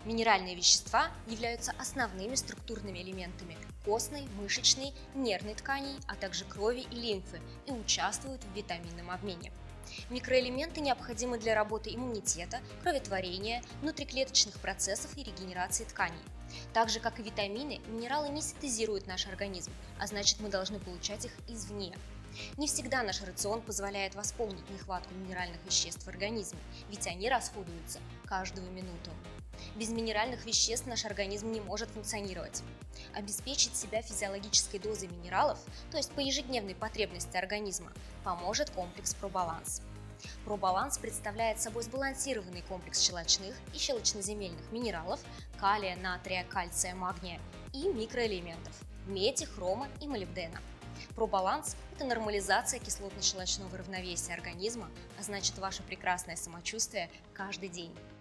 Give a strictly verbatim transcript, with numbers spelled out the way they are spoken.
Минеральные вещества являются основными структурными элементами костной, мышечной, нервной тканей, а также крови и лимфы и участвуют в витаминном обмене. Микроэлементы необходимы для работы иммунитета, кроветворения, внутриклеточных процессов и регенерации тканей. Так же, как и витамины, минералы не синтезирует наш организм, а значит, мы должны получать их извне. Не всегда наш рацион позволяет восполнить нехватку минеральных веществ в организме, ведь они расходуются каждую минуту. Без минеральных веществ наш организм не может функционировать. Обеспечить себя физиологической дозой минералов, то есть по ежедневной потребности организма, поможет комплекс ProBalance. ProBalance представляет собой сбалансированный комплекс щелочных и щелочноземельных минералов, калия, натрия, кальция, магния и микроэлементов – меди, хрома и молибдена. ProBalance – это нормализация кислотно-щелочного равновесия организма, а значит, ваше прекрасное самочувствие каждый день.